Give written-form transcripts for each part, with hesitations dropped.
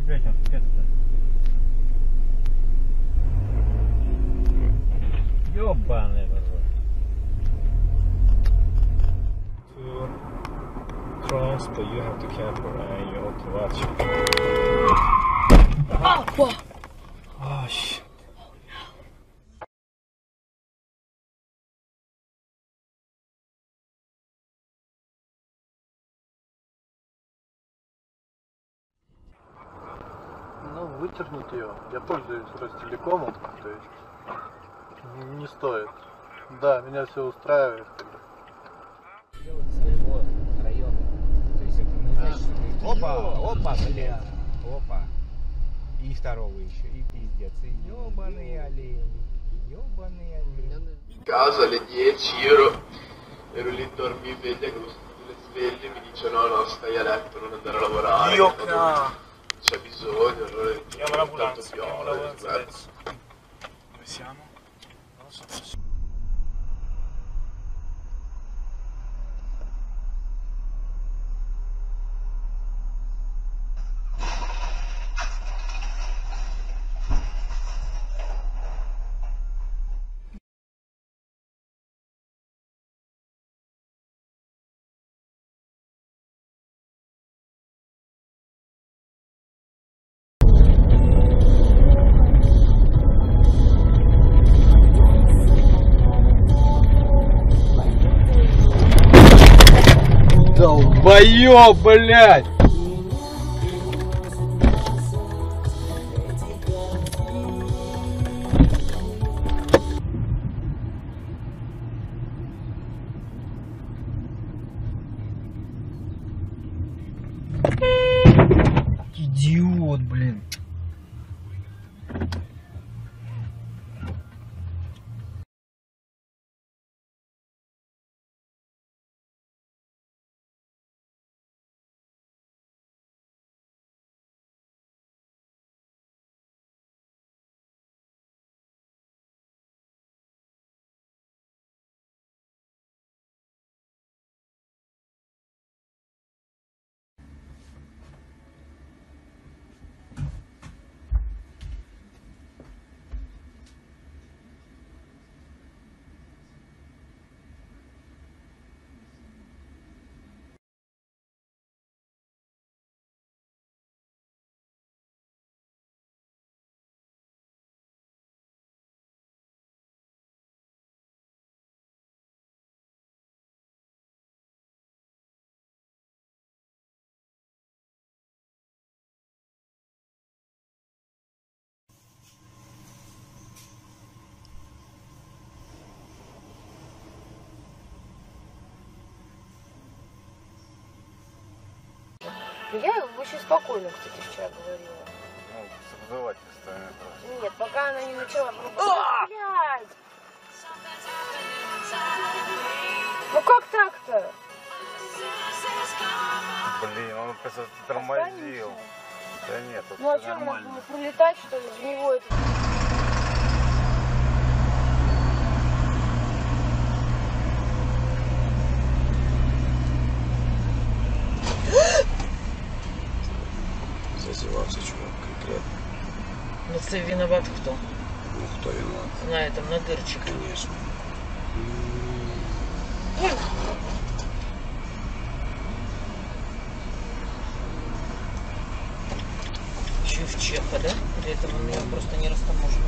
Блять, он пипец-то. Ёбаный в рот. To transport, you have to camper and you have to watch. Oh, whoa. Oh shit. Ну, вытернуть ее. Я пользуюсь Ростелекомом, то есть не стоит. Да, меня все устраивает. Делать своего района. То есть это не значит, что ты... Опа, бля. Опа. И второго еще. И пиздец. И ёбаные олени. Ёбаные олени. Casa alle 10 ero lì dormi sveglia che lo le sveglie mi dice no stai a letto non andare a lavorare c'è bisogno allora Chiama l'ambulanza, chiama l'ambulanza adesso. Dove siamo? Non lo so. Долбоёб, блядь! Идиот, блин. Я очень спокойно, кстати, вчера говорила. Ну, забывать постоянно просто. Нет, пока она не начала блядь! Ну как так-то? Блин, он просто тормозил. Да нет, тут Ну а всё что, нормально. надо пролетать, что ли, в него это... Зазевался чувак конкретно. Ну це виноват кто? Ну кто виноват? На этом, на дырчике. Конечно. Еще и в Чеха, да? Для этого он ее просто не растаможен.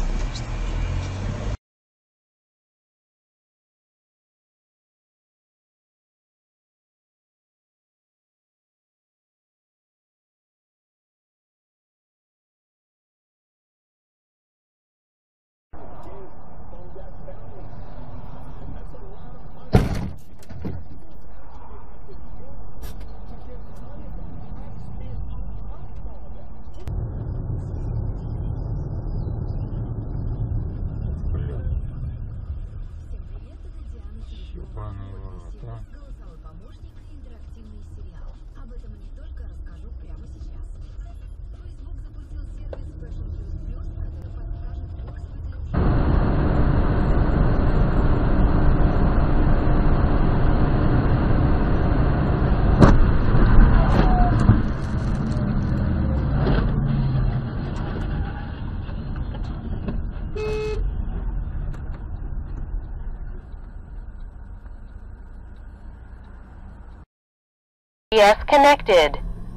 GPS connected.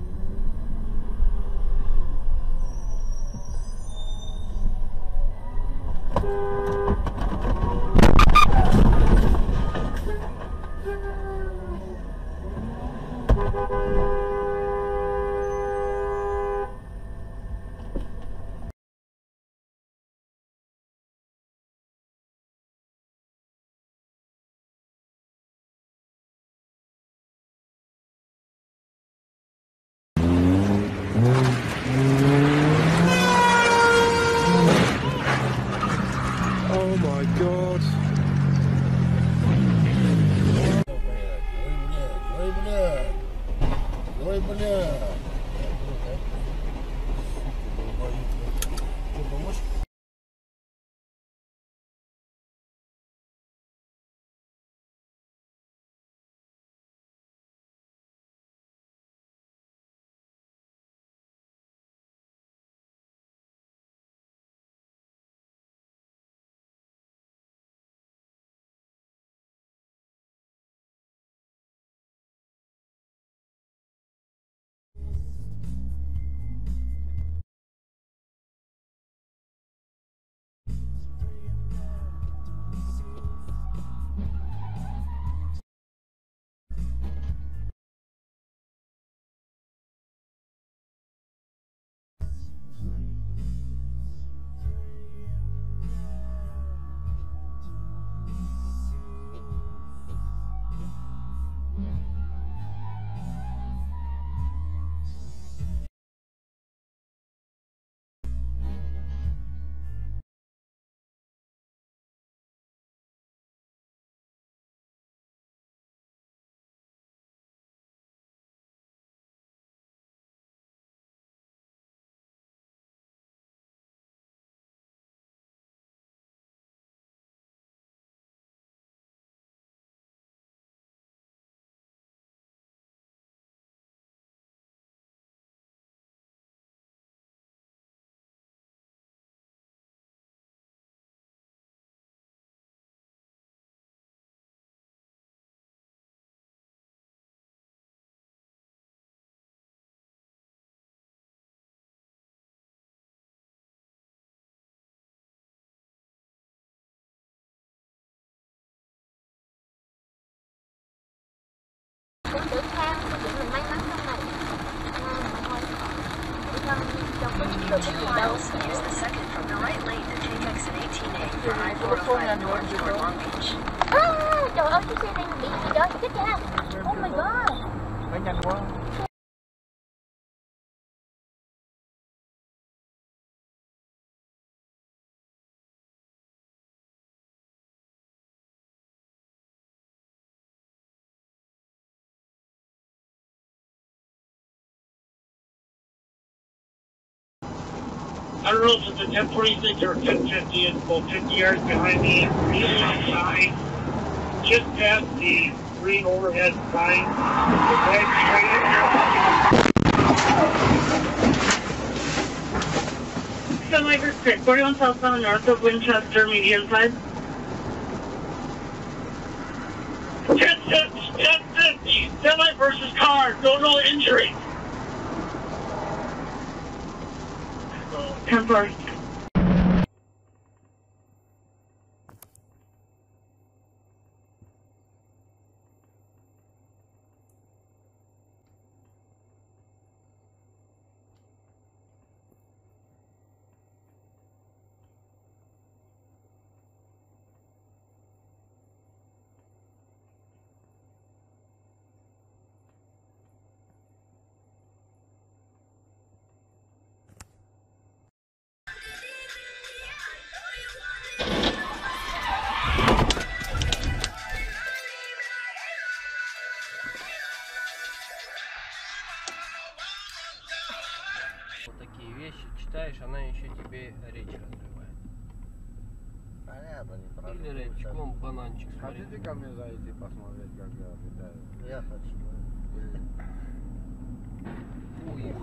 Oh my god. Ой, бля. Что, помочь? Cũng tự tham thì những người may mắn trong này. Thôi. Đi thăm đâu có những người cái gì đâu. Use the second from the right lane to take exit 18A for I-405 north toward Long Beach. Trời ơi, cái xe này bị gì đó, chết cha. Oh my god. Phải nhanh quá. I don't know if it's a 1046 or a 1050. It's about 50 yards behind me. Really outside, just past the green overhead sign. The red straight in there. Semi for 41 southbound north of Winchester, medium side. 1050. Semi versus car. No injury. 10-4. Вот такие вещи читаешь, она еще тебе речь развивает. Понятно, не прошу. Или рэпчиком бананчик смотри. Хотите ко мне зайти посмотреть, как я летаю? Я хочу. Ой,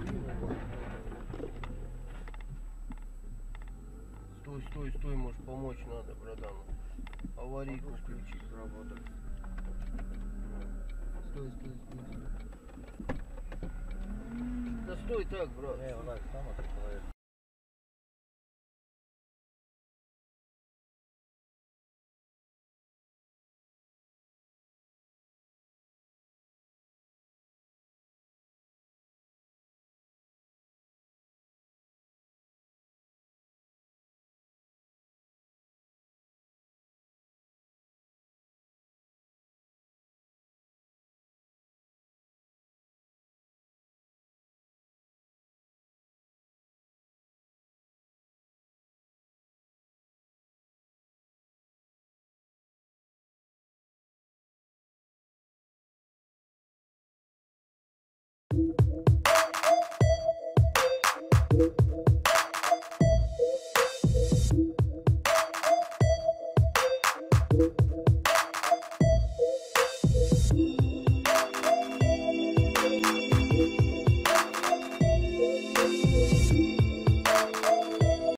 стой, может помочь надо, братан. Аварийку включить. Работать. Стой. Да стой так, брат. Не, у нас там это